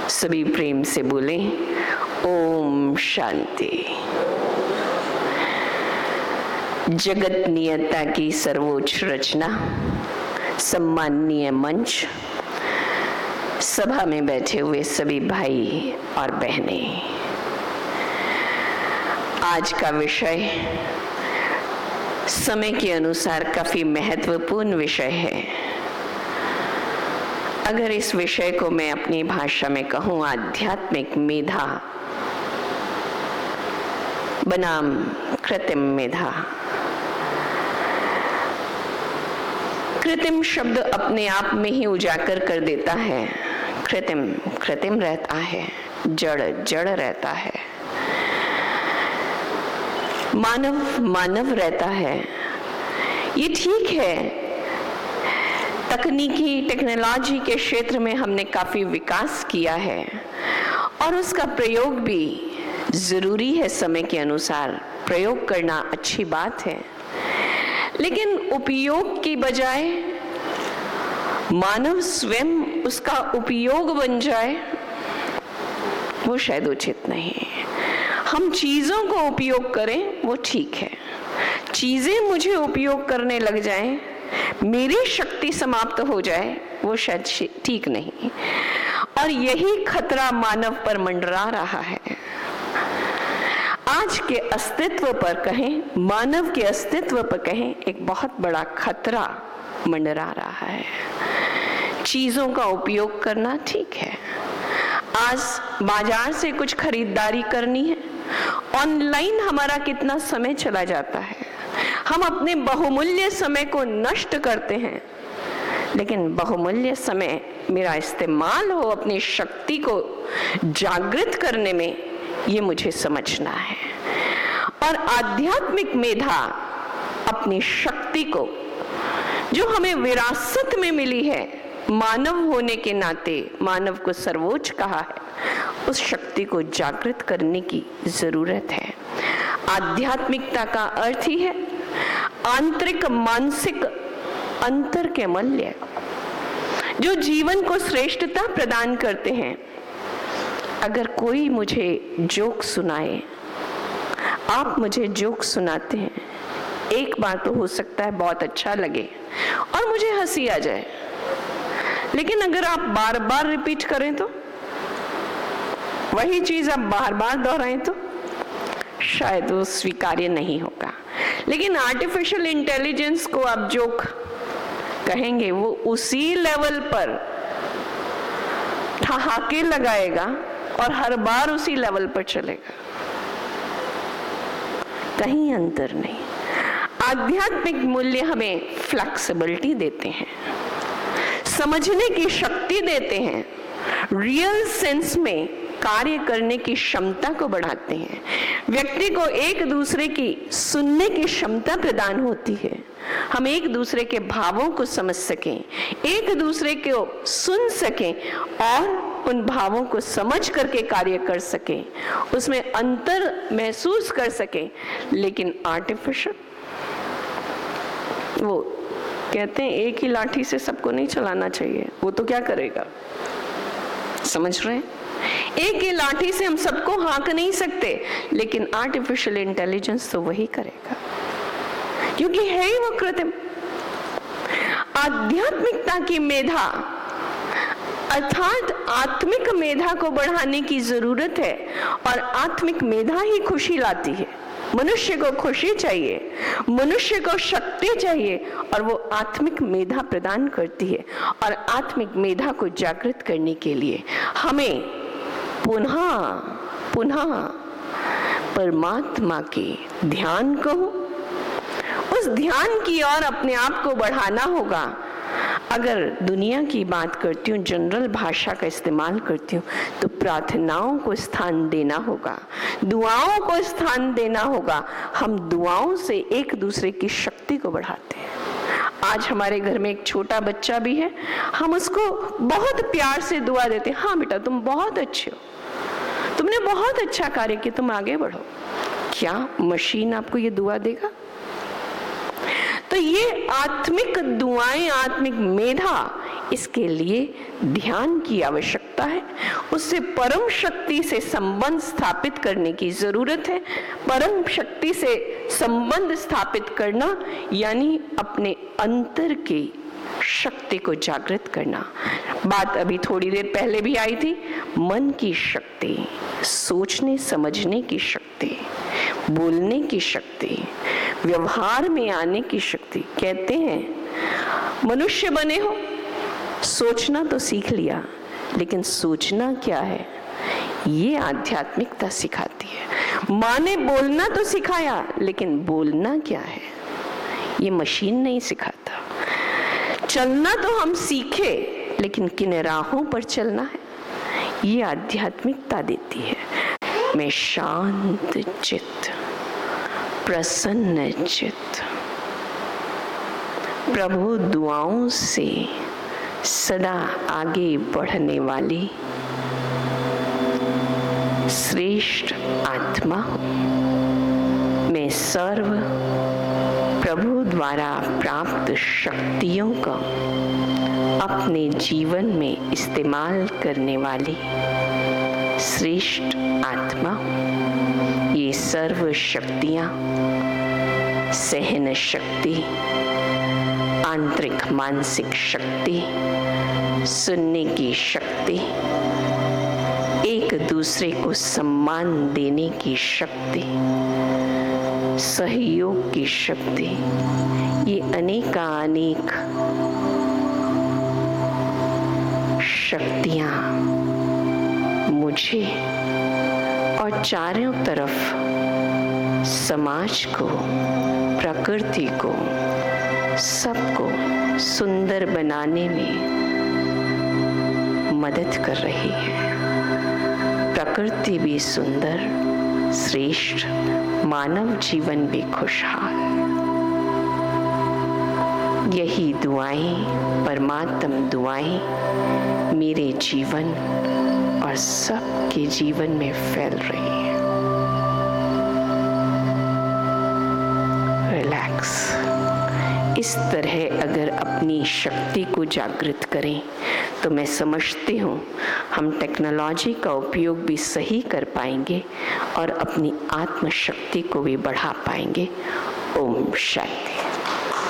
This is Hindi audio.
सभी प्रेम से बोलें ओम शांति। जगत नियता की सर्वोच्च रचना, सम्माननीय मंच, सभा में बैठे हुए सभी भाई और बहनें, आज का विषय समय के अनुसार काफी महत्वपूर्ण विषय है। अगर इस विषय को मैं अपनी भाषा में कहूँ, आध्यात्मिक मेधा बनाम कृत्रिम मेधा। कृत्रिम शब्द अपने आप में ही उजागर कर देता है। कृत्रिम कृत्रिम रहता है, जड़ जड़ रहता है, मानव मानव रहता है। ये ठीक है, तकनीकी टेक्नोलॉजी के क्षेत्र में हमने काफी विकास किया है और उसका प्रयोग भी जरूरी है। समय के अनुसार प्रयोग करना अच्छी बात है, लेकिन उपयोग की बजाय मानव स्वयं उसका उपयोग बन जाए, वो शायद उचित नहीं है। हम चीजों को उपयोग करें वो ठीक है, चीजें मुझे उपयोग करने लग जाएं, मेरी शक्ति समाप्त हो जाए, वो शायद ठीक नहीं। और यही खतरा मानव पर मंडरा रहा है। आज के अस्तित्व पर कहें, मानव के अस्तित्व पर कहें, एक बहुत बड़ा खतरा मंडरा रहा है। चीजों का उपयोग करना ठीक है। आज बाजार से कुछ खरीदारी करनी है, ऑनलाइन हमारा कितना समय चला जाता है। हम अपने बहुमूल्य समय को नष्ट करते हैं, लेकिन बहुमूल्य समय मेरा इस्तेमाल हो अपनी शक्ति को जागृत करने में, ये मुझे समझना है। और आध्यात्मिक मेधा अपनी शक्ति को, जो हमें विरासत में मिली है, मानव होने के नाते मानव को सर्वोच्च कहा है, उस शक्ति को जागृत करने की जरूरत है। आध्यात्मिकता का अर्थ ही है आंतरिक मानसिक अंतर के मूल्य, जो जीवन को श्रेष्ठता प्रदान करते हैं। अगर कोई मुझे जोक सुनाए, आप मुझे जोक सुनाते हैं, एक बार तो हो सकता है बहुत अच्छा लगे और मुझे हंसी आ जाए, लेकिन अगर आप बार बार रिपीट करें तो, वही चीज आप बार बार दोहराएं तो शायद वो स्वीकार्य नहीं होगा। लेकिन आर्टिफिशियल इंटेलिजेंस को आप जोक कहेंगे, वो उसी लेवल पर ठहाके लगाएगा और हर बार उसी लेवल पर चलेगा, कहीं अंतर नहीं। आध्यात्मिक मूल्य हमें फ्लेक्सिबिलिटी देते हैं, समझने की शक्ति देते हैं, रियल सेंस में कार्य करने की क्षमता को बढ़ाते हैं। व्यक्ति को एक दूसरे की सुनने की क्षमता प्रदान होती है। हम एक दूसरे के भावों को समझ सकें, एक दूसरे को सुन सकें और उन भावों को समझ करके कार्य कर सकें, उसमें अंतर महसूस कर सकें। लेकिन आर्टिफिशियल, वो कहते हैं एक ही लाठी से सबको नहीं चलाना चाहिए, वो तो क्या करेगा, समझ रहे हैं? एक ही लाठी से हम सबको हाँक नहीं सकते, लेकिन आर्टिफिशियल इंटेलिजेंस तो वही करेगा, क्योंकि है ही वो कृत्रिम। आध्यात्मिकता की मेधा अर्थात आत्मिक मेधा को बढ़ाने की जरूरत है, और आत्मिक मेधा ही खुशी लाती है। मनुष्य को खुशी चाहिए, मनुष्य को शक्ति चाहिए, और वो आत्मिक मेधा प्रदान करती है। और आत्मिक मेधा को जागृत करने के लिए हमें पुनः पुनः परमात्मा के ध्यान को, उस ध्यान की ओर अपने आप को बढ़ाना होगा। अगर दुनिया की बात करती हूँ, जनरल भाषा का इस्तेमाल करती हूँ, तो प्रार्थनाओं को स्थान देना होगा, दुआओं को स्थान देना होगा। हम दुआओं से एक दूसरे की शक्ति को बढ़ाते हैं। आज हमारे घर में एक छोटा बच्चा भी है, हम उसको बहुत प्यार से दुआ देते हैं, हाँ बेटा तुम बहुत अच्छे हो, तुमने बहुत अच्छा कार्य किया, तुम आगे बढ़ो। क्या मशीन आपको ये दुआ देगा? तो ये आत्मिक दुआएं, आत्मिक मेधा इसके लिए ध्यान की आवश्यकता है। उससे परम शक्ति से संबंध स्थापित करने की जरूरत है। परम शक्ति से संबंध स्थापित करना यानी अपने अंतर की शक्ति को जागृत करना। बात अभी थोड़ी देर पहले भी आई थी, मन की शक्ति, सोचने समझने की शक्ति, बोलने की शक्ति, व्यवहार में आने की शक्ति। कहते हैं मनुष्य बने हो, सोचना तो सीख लिया, लेकिन सोचना क्या है ये आध्यात्मिकता सिखाती है। माँ ने बोलना तो सिखाया, लेकिन बोलना क्या है ये मशीन नहीं सिखाता। चलना तो हम सीखे, लेकिन किन राहों पर चलना है ये आध्यात्मिकता देती है। मैं शांत चित्त, प्रसन्न चित्त, प्रभु दुआओं से सदा आगे बढ़ने वाली श्रेष्ठ आत्मा हूँ। मैं सर्व प्रभु द्वारा प्राप्त शक्तियों का अपने जीवन में इस्तेमाल करने वाली श्रेष्ठ आत्मा हूँ। ये सर्व शक्तियाँ, सहन शक्ति, आंतरिक मानसिक शक्ति, सुनने की शक्ति, एक दूसरे को सम्मान देने की शक्ति, सहयोग की शक्ति, ये अनेकानेक शक्तियां मुझे और चारों तरफ समाज को, प्रकृति को, सबको सुंदर बनाने में मदद कर रही है। प्रकृति भी सुंदर, श्रेष्ठ, मानव जीवन भी खुशहाल। यही दुआएं, परमात्म दुआएं मेरे जीवन और सबके जीवन में फैल रही है। रिलैक्स। इस तरह अगर अपनी शक्ति को जागृत करें तो मैं समझती हूँ हम टेक्नोलॉजी का उपयोग भी सही कर पाएंगे और अपनी आत्म शक्ति को भी बढ़ा पाएंगे। ओम शांति।